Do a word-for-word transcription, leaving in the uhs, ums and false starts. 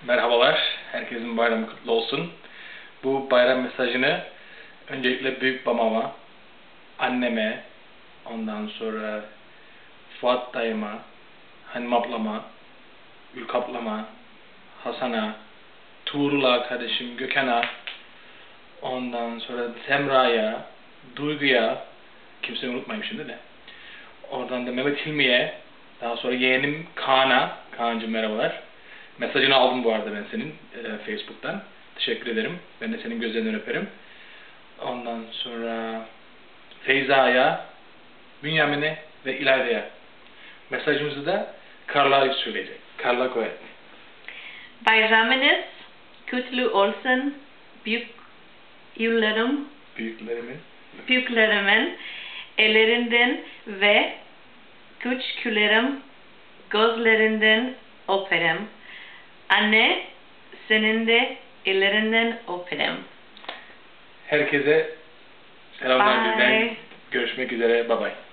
Merhabalar, herkesin bayramı kutlu olsun. Bu bayram mesajını öncelikle büyük babama, anneme, ondan sonra Fuat dayıma, Hanım ablama, Ülk ablama, Hasan'a, Tuğrul'a kardeşim, Gökhan'a, ondan sonra Semra'ya, Duygu'ya, kimseyi unutmayayım şimdi de. Oradan da Mehmet Hilmi'ye, daha sonra yeğenim Kaan'a, Kaan'cığım merhabalar. Mesajını aldım bu arada ben senin e, Facebook'tan. Teşekkür ederim. Ben de senin gözlerinden öperim. Ondan sonra Feyza'ya, Bünyamin'e ve İlayda'ya. Mesajımızı da Karla söyleyecek. Karla Koyet. Bayramınız kutlu olsun. Büyük yıllarım, Büyüklerimin. büyüklerimin ellerinden ve küçüklerim gözlerinden öperim. Anne, senin de ellerinden öperim. Herkese selamlar Bye. bizden. Görüşmek üzere. Bye bye.